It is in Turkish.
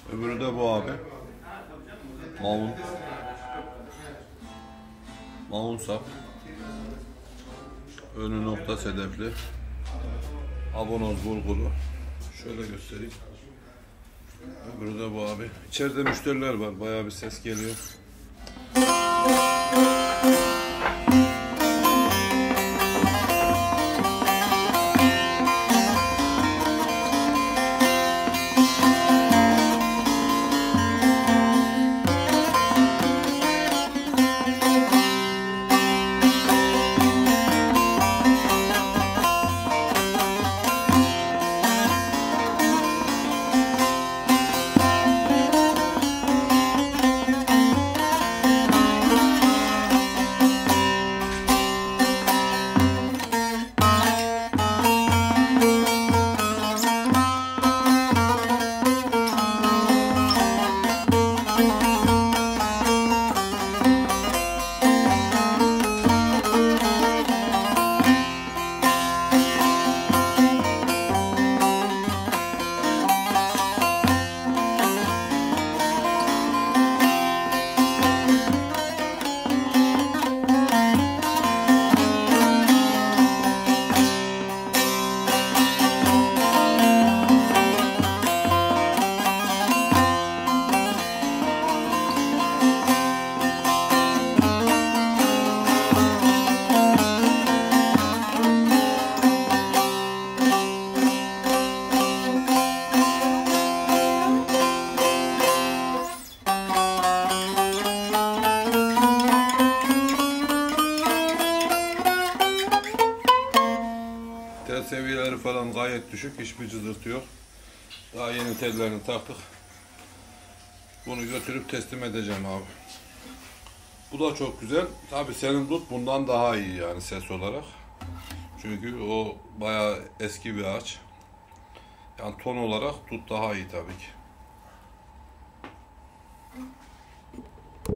Öbürü de bu abi. Mount sap. Önü nokta sedefli. Abonoz bulguru. Şöyle göstereyim. Öbürü de bu abi. İçeride müşteriler var. Bayağı bir ses geliyor. Tel seviyeleri falan gayet düşük, hiçbir cızırtı yok. Daha yeni tellerini taktık. Bunu götürüp teslim edeceğim abi. Bu da çok güzel. Tabi senin dut bundan daha iyi yani ses olarak. Çünkü o bayağı eski bir ağaç. Yani ton olarak dut daha iyi tabii ki.